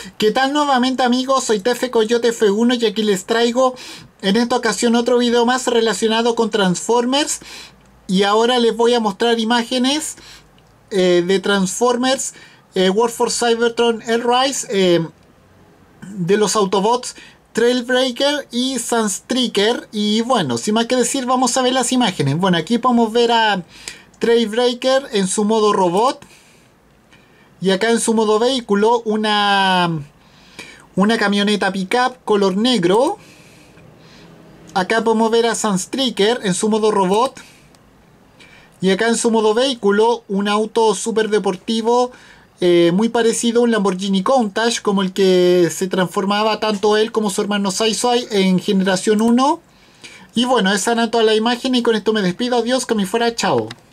¿Qué tal nuevamente amigos? Soy Tefe Coyote F1 y aquí les traigo en esta ocasión otro video más relacionado con Transformers. Y ahora les voy a mostrar imágenes de Transformers War for Cybertron Earthrise, de los Autobots Trailbreaker y Sunstreaker. Y bueno, sin más que decir, vamos a ver las imágenes. Bueno, aquí podemos ver a Trailbreaker en su modo robot. Y acá en su modo vehículo una camioneta pickup color negro. Acá podemos ver a Sunstreaker en su modo robot. Y acá en su modo vehículo un auto súper deportivo, muy parecido a un Lamborghini Countach, como el que se transformaba tanto él como su hermano Sai en generación 1. Y bueno, esa era toda la imagen y con esto me despido. Adiós, que me fuera, chao.